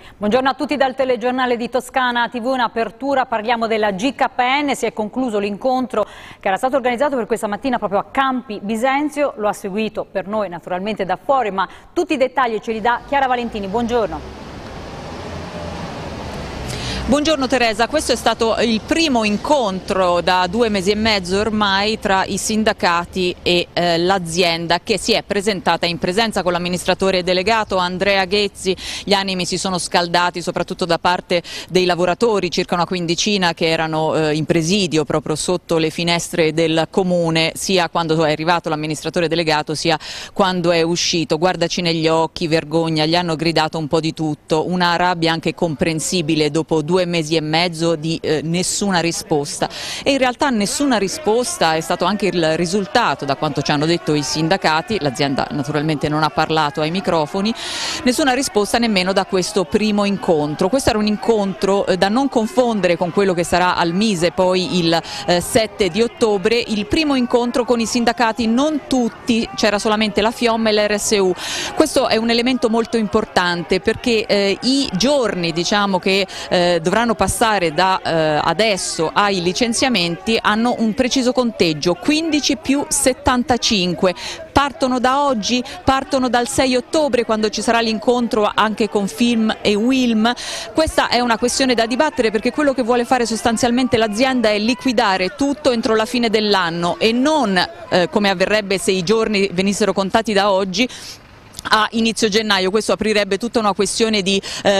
Buongiorno a tutti dal telegiornale di Toscana TV, in apertura parliamo della GKN, si è concluso l'incontro che era stato organizzato per questa mattina proprio a Campi Bisenzio, lo ha seguito per noi naturalmente da fuori, ma tutti i dettagli ce li dà Chiara Valentini, buongiorno. Buongiorno Teresa, questo è stato il primo incontro da 2 mesi e mezzo ormai tra i sindacati e l'azienda che si è presentata in presenza con l'amministratore delegato Andrea Ghezzi. Gli animi si sono scaldati soprattutto da parte dei lavoratori, circa una quindicina che erano in presidio proprio sotto le finestre del comune, sia quando è arrivato l'amministratore delegato sia quando è uscito. Guardaci negli occhi, vergogna, gli hanno gridato un po' di tutto, una rabbia anche comprensibile dopo 2 mesi e mezzo di nessuna risposta, e in realtà nessuna risposta è stato anche il risultato da quanto ci hanno detto i sindacati. L'azienda naturalmente non ha parlato ai microfoni, nessuna risposta nemmeno da questo primo incontro. Questo era un incontro da non confondere con quello che sarà al Mise poi il 7 di ottobre, il primo incontro con i sindacati, non tutti, c'era solamente la FIOM e l'RSU. Questo è un elemento molto importante perché i giorni, diciamo, che dovranno passare da adesso ai licenziamenti hanno un preciso conteggio, 15 più 75. Partono da oggi, partono dal 6 ottobre quando ci sarà l'incontro anche con Film e Wilm. Questa è una questione da dibattere perché quello che vuole fare sostanzialmente l'azienda è liquidare tutto entro la fine dell'anno e non come avverrebbe se i giorni venissero contati da oggi a inizio gennaio. Questo aprirebbe tutta una questione di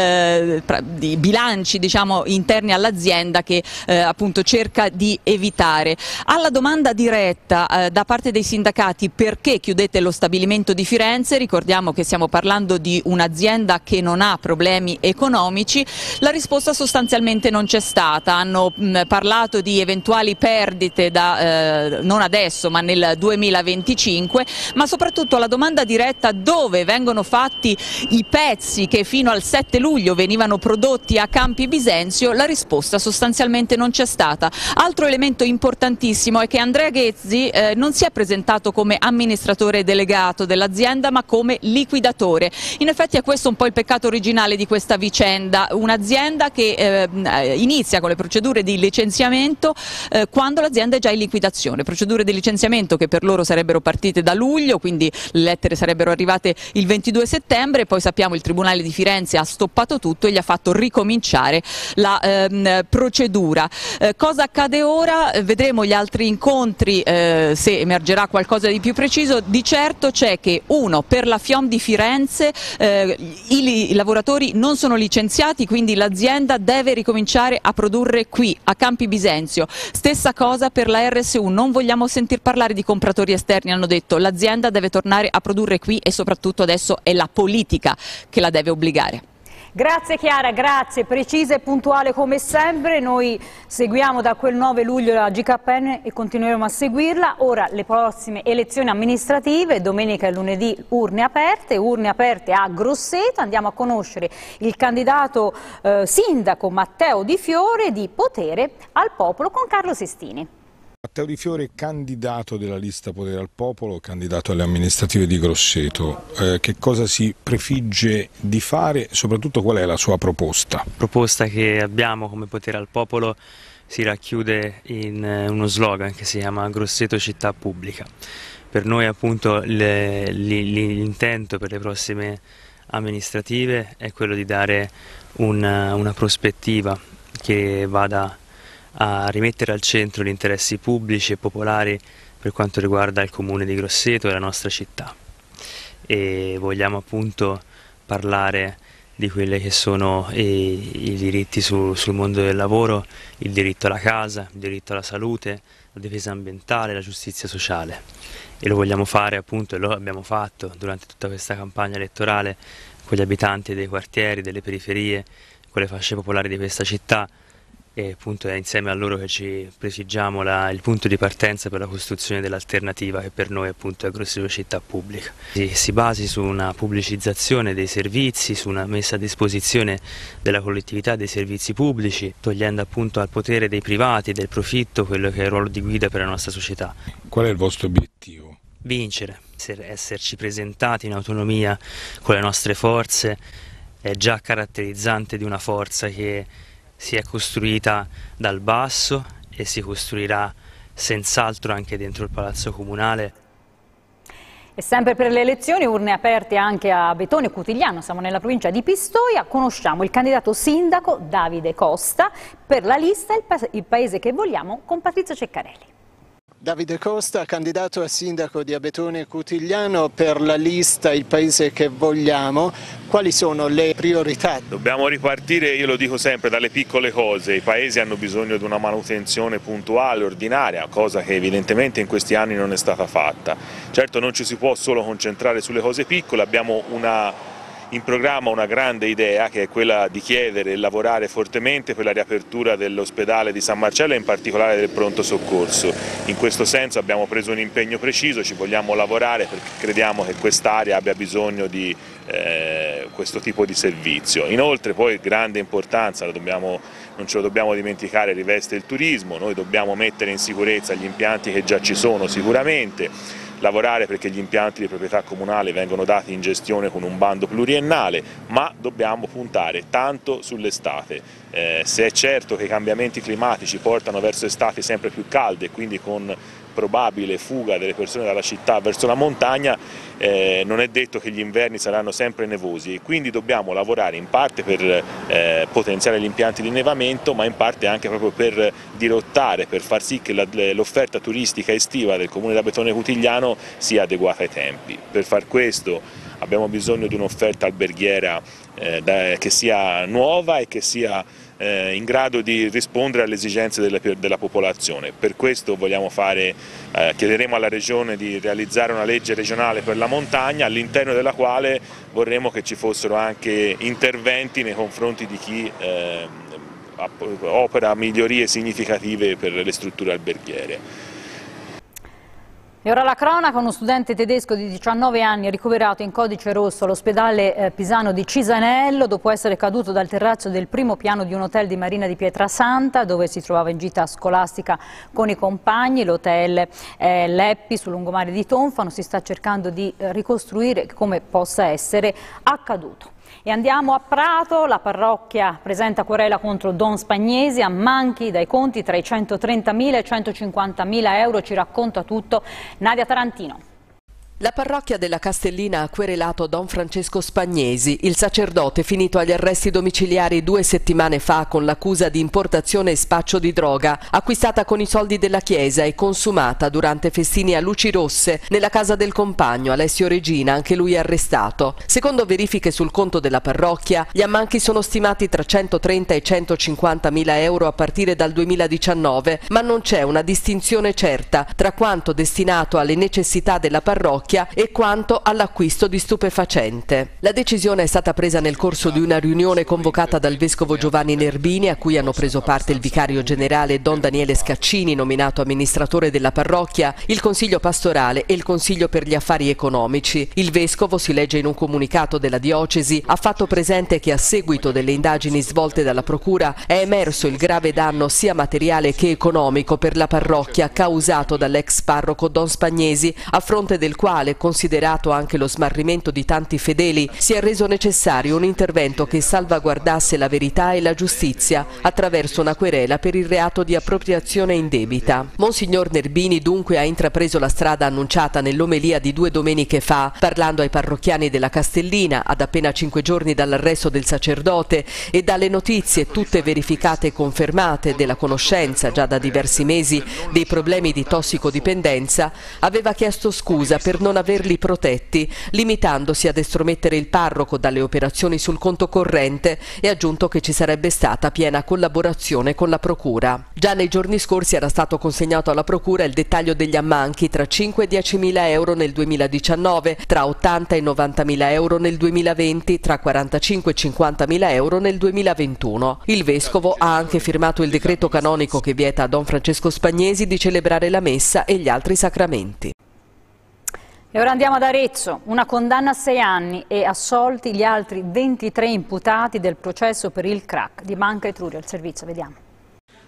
bilanci, diciamo, interni all'azienda che appunto cerca di evitare. Alla domanda diretta da parte dei sindacati perché chiudete lo stabilimento di Firenze, ricordiamo che stiamo parlando di un'azienda che non ha problemi economici, la risposta sostanzialmente non c'è stata. Hanno parlato di eventuali perdite non adesso ma nel 2025, ma soprattutto alla domanda diretta dove vengono fatti i pezzi che fino al 7 luglio venivano prodotti a Campi Bisenzio, la risposta sostanzialmente non c'è stata. Altro elemento importantissimo è che Andrea Ghezzi non si è presentato come amministratore delegato dell'azienda ma come liquidatore. In effetti è questo un po' il peccato originale di questa vicenda, un'azienda che inizia con le procedure di licenziamento quando l'azienda è già in liquidazione, procedure di licenziamento che per loro sarebbero partite da luglio, quindi le lettere sarebbero arrivate il 22 settembre, poi sappiamo il Tribunale di Firenze ha stoppato tutto e gli ha fatto ricominciare la procedura. Cosa accade ora? Vedremo gli altri incontri se emergerà qualcosa di più preciso. Di certo c'è che per la FIOM di Firenze i lavoratori non sono licenziati, quindi l'azienda deve ricominciare a produrre qui a Campi Bisenzio. Stessa cosa per la RSU, non vogliamo sentir parlare di compratori esterni, hanno detto l'azienda deve tornare a produrre qui e soprattutto adesso è la politica che la deve obbligare. Grazie Chiara, grazie, precisa e puntuale come sempre. Noi seguiamo da quel 9 luglio la GKN e continueremo a seguirla. Ora le prossime elezioni amministrative, domenica e lunedì urne aperte a Grosseto. Andiamo a conoscere il candidato sindaco Matteo Di Fiore di Potere al Popolo con Carlo Sestini. Matteo Di Fiore, candidato della lista Potere al Popolo, candidato alle amministrative di Grosseto, che cosa si prefigge di fare e soprattutto qual è la sua proposta? La proposta che abbiamo come Potere al Popolo si racchiude in uno slogan che si chiama Grosseto città pubblica. Per noi appunto l'intento per le prossime amministrative è quello di dare una prospettiva che vada a rimettere al centro gli interessi pubblici e popolari per quanto riguarda il comune di Grosseto e la nostra città, e vogliamo appunto parlare di quelli che sono i diritti sul mondo del lavoro, il diritto alla casa, il diritto alla salute, la difesa ambientale, la giustizia sociale, e lo vogliamo fare appunto, e lo abbiamo fatto durante tutta questa campagna elettorale con gli abitanti dei quartieri, delle periferie, con le fasce popolari di questa città. E appunto è insieme a loro che ci prefiggiamo il punto di partenza per la costruzione dell'alternativa che per noi appunto è Grosseto città pubblica. Si basi su una pubblicizzazione dei servizi, su una messa a disposizione della collettività dei servizi pubblici, togliendo appunto al potere dei privati, del profitto, quello che è il ruolo di guida per la nostra società. Qual è il vostro obiettivo? Vincere, esserci presentati in autonomia con le nostre forze è già caratterizzante di una forza che si è costruita dal basso e si costruirà senz'altro anche dentro il Palazzo Comunale. E sempre per le elezioni, urne aperte anche a Betone e Cutigliano, siamo nella provincia di Pistoia, conosciamo il candidato sindaco Davide Costa per la lista Il Paese che vogliamo con Patrizia Ceccarelli. Davide Costa, candidato a sindaco di Abetone e Cutigliano per la lista Il Paese che vogliamo. Quali sono le priorità? Dobbiamo ripartire, io lo dico sempre, dalle piccole cose. I paesi hanno bisogno di una manutenzione puntuale, ordinaria, cosa che evidentemente in questi anni non è stata fatta. Certo non ci si può solo concentrare sulle cose piccole, abbiamo in programma una grande idea che è quella di chiedere e lavorare fortemente per la riapertura dell'ospedale di San Marcello e in particolare del pronto soccorso. In questo senso abbiamo preso un impegno preciso, ci vogliamo lavorare perché crediamo che quest'area abbia bisogno di questo tipo di servizio. Inoltre poi grande importanza, non ce lo dobbiamo dimenticare, riveste il turismo, noi dobbiamo mettere in sicurezza gli impianti che già ci sono sicuramente, lavorare perché gli impianti di proprietà comunale vengono dati in gestione con un bando pluriennale, ma dobbiamo puntare tanto sull'estate. Se è certo che i cambiamenti climatici portano verso estati sempre più calde e quindi con probabile fuga delle persone dalla città verso la montagna, non è detto che gli inverni saranno sempre nevosi e quindi dobbiamo lavorare in parte per potenziare gli impianti di innevamento, ma in parte anche proprio per dirottare, per far sì che l'offerta turistica estiva del comune di Abetone Cutigliano sia adeguata ai tempi. Per far questo abbiamo bisogno di un'offerta alberghiera che sia nuova e che sia in grado di rispondere alle esigenze della popolazione. Per questo chiederemo alla Regione di realizzare una legge regionale per la montagna, all'interno della quale vorremmo che ci fossero anche interventi nei confronti di chi opera migliorie significative per le strutture alberghiere. E ora la cronaca, uno studente tedesco di 19 anni ricoverato in codice rosso all'ospedale pisano di Cisanello dopo essere caduto dal terrazzo del primo piano di un hotel di Marina di Pietrasanta dove si trovava in gita scolastica con i compagni. L'hotel Leppi sul lungomare di Tonfano, si sta cercando di ricostruire come possa essere accaduto. E andiamo a Prato, la parrocchia presenta querela contro Don Spagnesi, ammanchi dai conti tra i 130.000 e i 150.000 euro, ci racconta tutto Nadia Tarantino. La parrocchia della Castellina ha querelato Don Francesco Spagnesi, il sacerdote finito agli arresti domiciliari 2 settimane fa con l'accusa di importazione e spaccio di droga, acquistata con i soldi della Chiesa e consumata durante festini a luci rosse nella casa del compagno Alessio Regina, anche lui arrestato. Secondo verifiche sul conto della parrocchia, gli ammanchi sono stimati tra 130 e 150.000 euro a partire dal 2019, ma non c'è una distinzione certa tra quanto destinato alle necessità della parrocchia e quanto all'acquisto di stupefacente. La decisione è stata presa nel corso di una riunione convocata dal vescovo Giovanni Nerbini, a cui hanno preso parte il vicario generale Don Daniele Scaccini, nominato amministratore della parrocchia, il consiglio pastorale e il consiglio per gli affari economici. Il vescovo, si legge in un comunicato della diocesi, ha fatto presente che a seguito delle indagini svolte dalla procura è emerso il grave danno sia materiale che economico per la parrocchia causato dall'ex parroco Don Spagnesi, a fronte del quale, considerato anche lo smarrimento di tanti fedeli, si è reso necessario un intervento che salvaguardasse la verità e la giustizia attraverso una querela per il reato di appropriazione indebita. Monsignor Nerbini dunque ha intrapreso la strada annunciata nell'omelia di 2 domeniche fa, parlando ai parrocchiani della Castellina ad appena 5 giorni dall'arresto del sacerdote e dalle notizie tutte verificate e confermate della conoscenza già da diversi mesi dei problemi di tossicodipendenza. Aveva chiesto scusa per non averli protetti, limitandosi ad estromettere il parroco dalle operazioni sul conto corrente, e aggiunto che ci sarebbe stata piena collaborazione con la procura. Già nei giorni scorsi era stato consegnato alla procura il dettaglio degli ammanchi tra 5 e 10.000 euro nel 2019, tra 80 e 90.000 euro nel 2020, tra 45 e 50.000 euro nel 2021. Il vescovo ha anche firmato il decreto canonico che vieta a Don Francesco Spagnesi di celebrare la messa e gli altri sacramenti. E ora andiamo ad Arezzo, una condanna a 6 anni e assolti gli altri 23 imputati del processo per il crack di Banca Etruria. Il servizio, vediamo.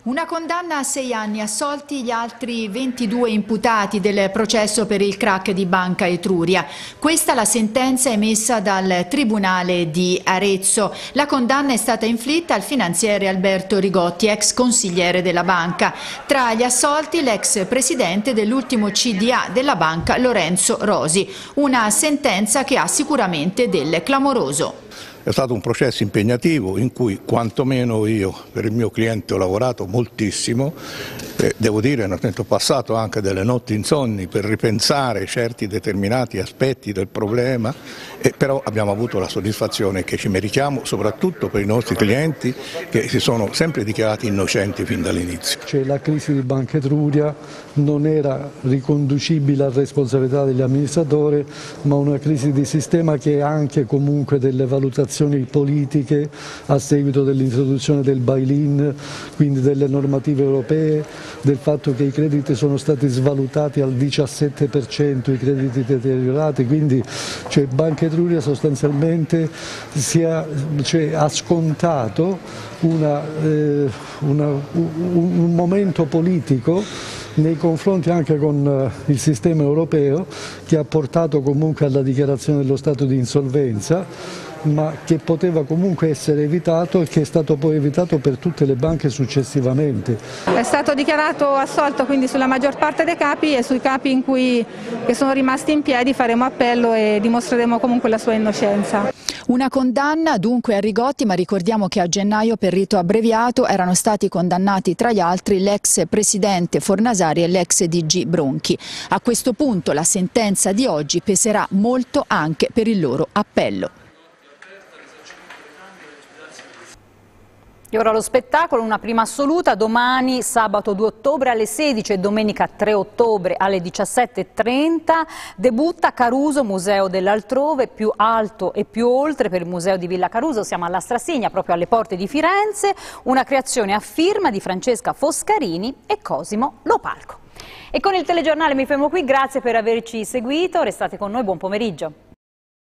Una condanna a 6 anni, assolti gli altri 22 imputati del processo per il crack di Banca Etruria. Questa la sentenza emessa dal Tribunale di Arezzo. La condanna è stata inflitta al finanziere Alberto Rigotti, ex consigliere della banca. Tra gli assolti l'ex presidente dell'ultimo CDA della banca Lorenzo Rosi. Una sentenza che ha sicuramente del clamoroso. È stato un processo impegnativo in cui quantomeno io per il mio cliente ho lavorato moltissimo, devo dire ho passato anche delle notti insonni per ripensare certi determinati aspetti del problema, però abbiamo avuto la soddisfazione che ci meritiamo, soprattutto per i nostri clienti che si sono sempre dichiarati innocenti fin dall'inizio. La crisi di Banca Etruria non era riconducibile a responsabilità degli amministratori, ma una crisi di sistema che ha anche comunque delle valutazioni politiche a seguito dell'introduzione del bail-in, quindi delle normative europee, del fatto che i crediti sono stati svalutati al 17%, i crediti deteriorati, quindi Banca Etruria sostanzialmente ha scontato un momento politico nei confronti anche con il sistema europeo, che ha portato comunque alla dichiarazione dello stato di insolvenza, ma che poteva comunque essere evitato e che è stato poi evitato per tutte le banche successivamente. È stato dichiarato assolto quindi sulla maggior parte dei capi, e sui capi che sono rimasti in piedi faremo appello e dimostreremo comunque la sua innocenza. Una condanna dunque a Rigotti, ma ricordiamo che a gennaio per rito abbreviato erano stati condannati tra gli altri l'ex presidente Fornasari e l'ex DG Bronchi. A questo punto la sentenza di oggi peserà molto anche per il loro appello. E ora lo spettacolo, una prima assoluta, domani sabato 2 ottobre alle 16 e domenica 3 ottobre alle 17:30 debutta Caruso, Museo dell'Altrove, più alto e più oltre per il Museo di Villa Caruso. Siamo alla Strasigna, proprio alle porte di Firenze, una creazione a firma di Francesca Foscarini e Cosimo Lopalco. E con il telegiornale mi fermo qui, grazie per averci seguito, restate con noi, buon pomeriggio.